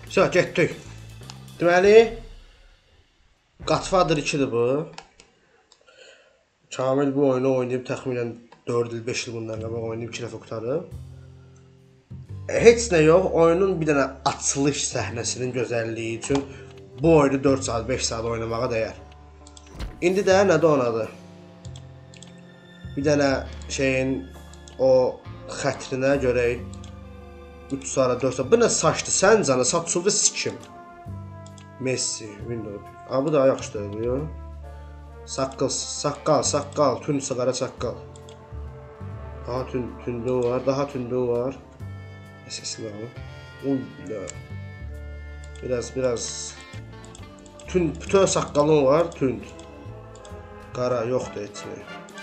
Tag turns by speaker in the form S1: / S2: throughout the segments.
S1: Sağ, getdik. Deməli, Godfather 2-dir bu. Kamil bu oyunu oynayıb təxminən 4 il, 5 il bundan qabaq oynayıb 2 dəfə qurtarıb. Heç nə yox, oyunun bir dənə açılış səhnəsinin gözəlliyi üçün bu oyunu 4 saat, 5 saat oynamağa dəyər. İndi də nədə onadı? Bir dənə şeyin o xətrinə görək 3 saat, 4 saat. Bu nə saçdı? Sən canı saçıldı sikim. Messi, Windows. Bu da yaxşıdır, yox? Saqqal, tünd sigara saqqal. Daha tündü var, daha tündü var. Sesini alın. Biraz tünd, bütün saqqalın var, tünd. Qara yoxdur heç nə.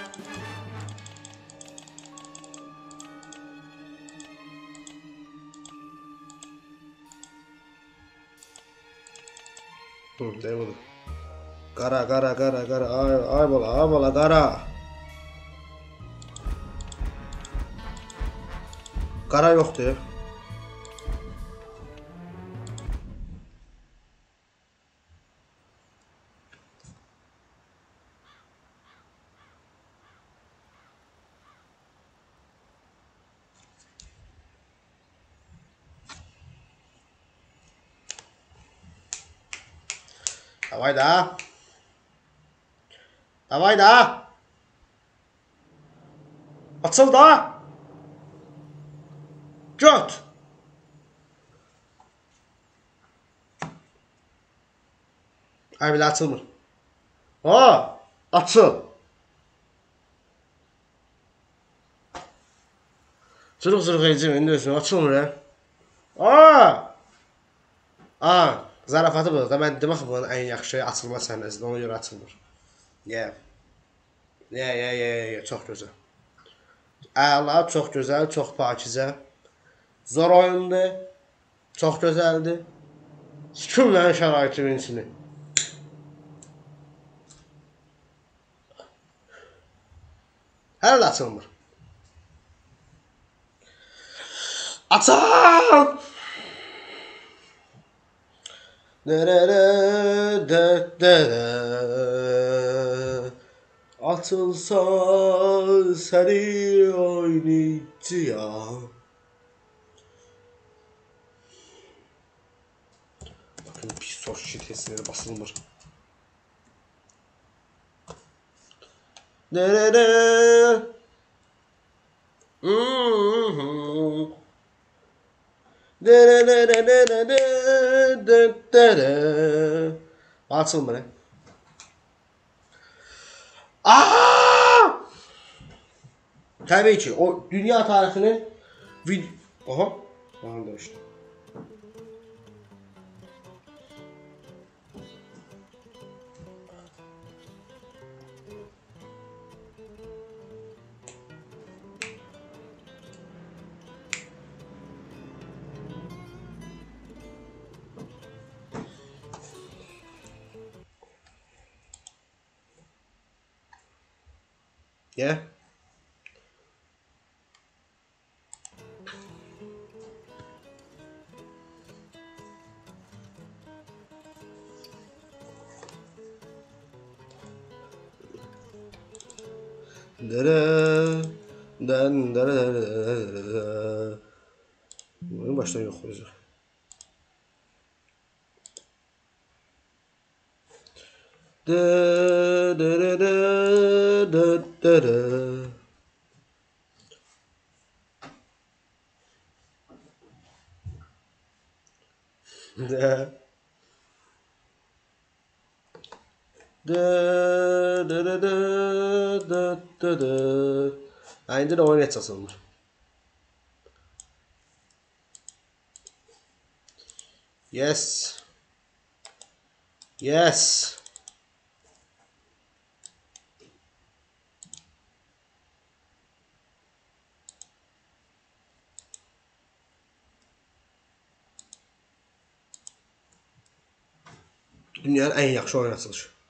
S1: Değil mi? Qara. Ay bala, qara. Qara yoxdur. Davay da. Açıl da. Göt. Ay bile açılmır. Açıl. Zırıq edəcəm, indi özünü açılmır Zarafatı bu da. Mən demək bunun ən yaxşı açılma səhnəsidir. Ona görə açılmır. Çox gözəl. Əla, çox gözəl, çox pakizə. Zor oyundur. Çox gözəldir. Sikimlərin şəraiti birincisini. Hələ də açılmır. Açıl! Açılsa səni oynayacağam. Bakın pis sos şirketleri basılmır. Açılmır. Tabii ki o dünya tarihinin Aha. Anladım işte. Yeah. Oyun baştan yok olacak. Indi də oyun heç açılmır. Yes. Dünyanın ən yaxşı oyun açılışı.